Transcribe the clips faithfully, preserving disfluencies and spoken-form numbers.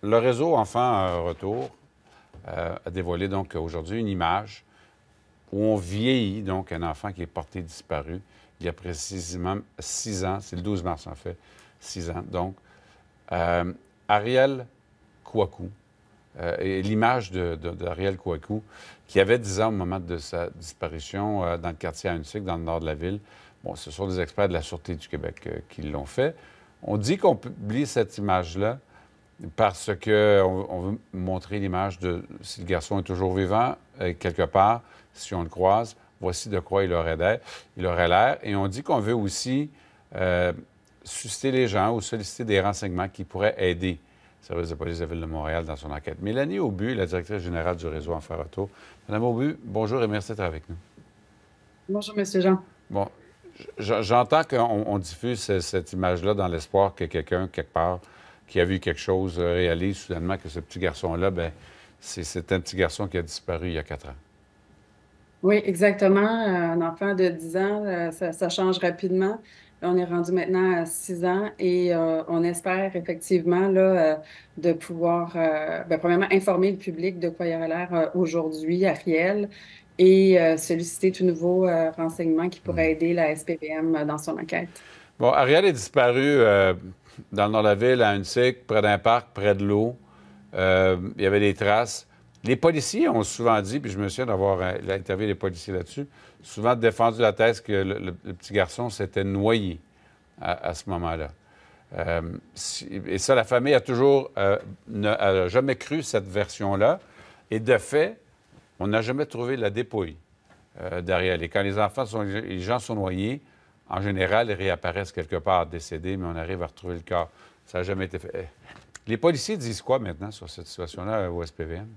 le réseau Enfants Retour euh, a dévoilé donc aujourd'hui une image où on vieillit donc un enfant qui est porté disparu il y a précisément six ans. C'est le douze mars, en fait, six ans. Donc, euh, Ariel Kouakou, euh, et l'image d'Ariel Kouakou, qui avait dix ans au moment de sa disparition euh, dans le quartier Ahuntsic, dans le nord de la ville. Bon, ce sont des experts de la Sûreté du Québec euh, qui l'ont fait. On dit qu'on publie cette image-là parce qu'on on veut montrer l'image de si le garçon est toujours vivant, euh, quelque part, si on le croise, voici de quoi il aurait l'air. Il aurait l'air. Et on dit qu'on veut aussi euh, susciter les gens ou solliciter des renseignements qui pourraient aider le service de police de la Ville de Montréal dans son enquête. Mélanie Aubu, la directrice générale du réseau Enfants Retour. Madame Aubu, bonjour et merci d'être avec nous. Bonjour, M. Jean. Bon, j'entends qu'on on diffuse ce, cette image-là dans l'espoir que quelqu'un, quelque part, qui a vu quelque chose, réalise soudainement que ce petit garçon-là, bien, c'est un petit garçon qui a disparu il y a quatre ans. Oui, exactement. Un enfant de dix ans, ça, ça change rapidement. On est rendu maintenant à six ans et euh, on espère effectivement là, euh, de pouvoir, euh, ben, premièrement, informer le public de quoi il aurait l'air euh, aujourd'hui, Ariel, et euh, solliciter tout nouveau euh, renseignement qui Hmm. pourrait aider la S P V M dans son enquête. Bon, Ariel est disparu euh, dans le nord de la ville, à Ahuntsic, près d'un parc, près de l'eau. Euh, il y avait des traces. Les policiers ont souvent dit, puis je me souviens d'avoir euh, interviewé les policiers là-dessus, souvent défendu la thèse que le, le, le petit garçon s'était noyé à, à ce moment-là. Euh, si, et ça, la famille a toujours euh, n'a jamais cru cette version-là. Et de fait, on n'a jamais trouvé la dépouille euh, d'Ariel. Et quand les enfants sont, les gens sont noyés, en général, ils réapparaissent quelque part décédés, mais on arrive à retrouver le corps. Ça n'a jamais été fait. Les policiers disent quoi maintenant sur cette situation-là au S P V M?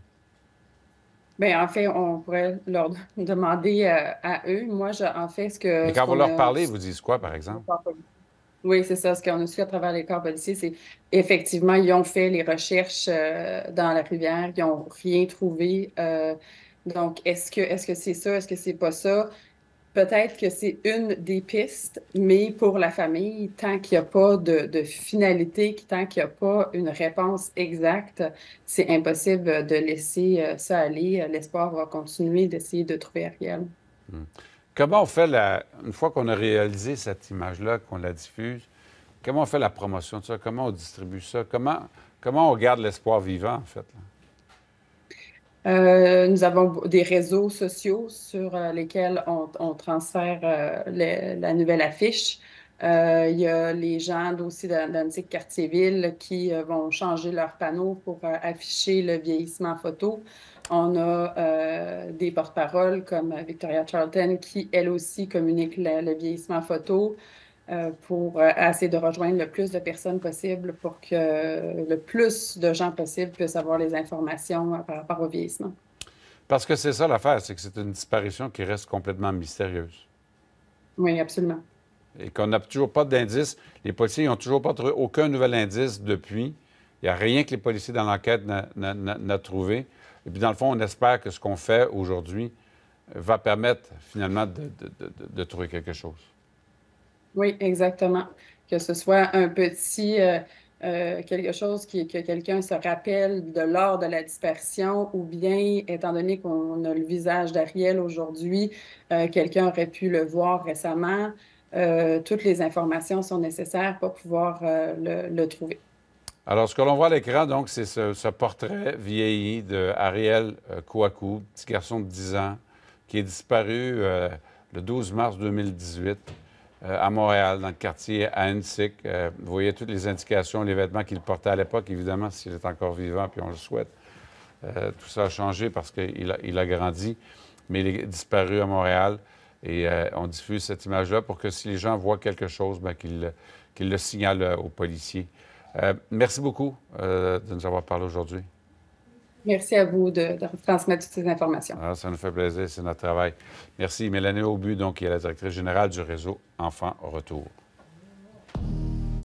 Bien, en fait, on pourrait leur demander euh, à eux. Moi, je, en fait, ce Mais que ce quand vous qu'on leur a parlez, ils vous disent quoi, par exemple? Oui, c'est ça. Ce qu'on a su à travers les corps policiers, c'est effectivement, ils ont fait les recherches euh, dans la rivière, ils n'ont rien trouvé. Euh, donc, est-ce que est-ce que c'est ça? Est-ce que c'est pas ça? Peut-être que c'est une des pistes, mais pour la famille, tant qu'il n'y a pas de, de finalité, tant qu'il n'y a pas une réponse exacte, c'est impossible de laisser euh, ça aller. L'espoir va continuer d'essayer de trouver Ariel. Hmm. Comment on fait, la... une fois qu'on a réalisé cette image-là, qu'on la diffuse, comment on fait la promotion de ça? Comment on distribue ça? Comment, comment on garde l'espoir vivant, en fait? Là? Euh, nous avons des réseaux sociaux sur euh, lesquels on, on transfère euh, le- la nouvelle affiche. Euh, il y a les gens aussi de l'antique quartier-ville qui euh, vont changer leurs panneaux pour euh, afficher le vieillissement photo. On a euh, des porte-paroles comme Victoria Charlton qui, elle aussi, communique le, le vieillissement photo euh, pour euh, essayer de rejoindre le plus de personnes possible pour que le plus de gens possible puissent avoir les informations euh, par rapport au vieillissement. Parce que c'est ça l'affaire, c'est que c'est une disparition qui reste complètement mystérieuse. Oui, absolument. Et qu'on n'a toujours pas d'indice. Les policiers n'ont toujours pas trouvé aucun nouvel indice depuis. Il n'y a rien que les policiers dans l'enquête n'ont trouvé. Et puis, dans le fond, on espère que ce qu'on fait aujourd'hui va permettre finalement de, de, de, de trouver quelque chose. Oui, exactement. Que ce soit un petit, euh, euh, quelque chose qui, que quelqu'un se rappelle de lors de la dispersion ou bien, étant donné qu'on a le visage d'Ariel aujourd'hui, euh, quelqu'un aurait pu le voir récemment. Euh, toutes les informations sont nécessaires pour pouvoir euh, le, le trouver. Alors, ce que l'on voit à l'écran, donc, c'est ce, ce portrait vieilli de Ariel euh, Kouakou, petit garçon de dix ans, qui est disparu euh, le douze mars deux mille dix-huit euh, à Montréal, dans le quartier Ahuntsic. Euh, vous voyez toutes les indications, les vêtements qu'il portait à l'époque, évidemment, s'il est encore vivant, puis on le souhaite. Euh, tout ça a changé parce qu'il a, il a grandi, mais il est disparu à Montréal. Et euh, on diffuse cette image-là pour que si les gens voient quelque chose, bien, qu'ils qu'ils le signalent aux policiers. Euh, merci beaucoup euh, de nous avoir parlé aujourd'hui. Merci à vous de, de transmettre toutes ces informations. Alors, ça nous fait plaisir, c'est notre travail. Merci. Mélanie Aubu, donc, qui est la directrice générale du réseau Enfants Retour.